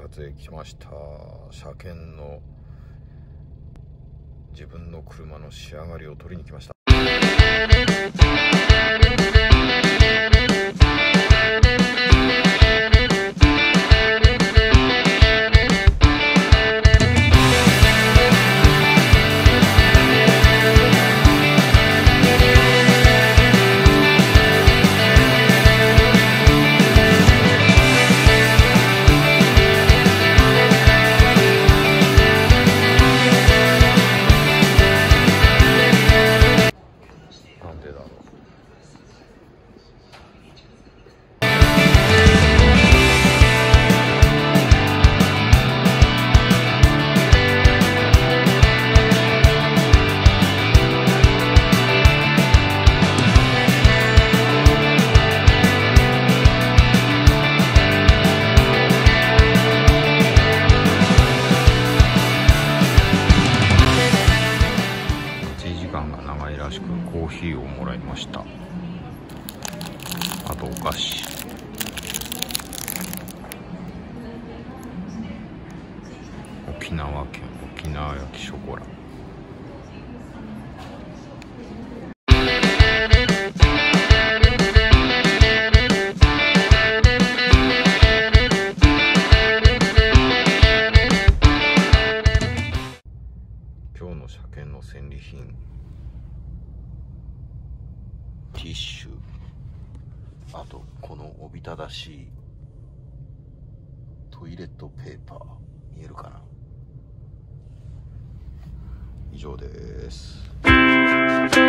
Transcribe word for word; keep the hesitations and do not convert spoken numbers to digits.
発へ来ました。車検の自分の車の仕上がりを取りに来ました。なんでだろう。長いらしくコーヒーをもらいました。あとお菓子、沖縄県沖縄焼きショコラ。今日の車検の戦利品、ティッシュ、あとこのおびただしいトイレットペーパー、見えるかな。以上です。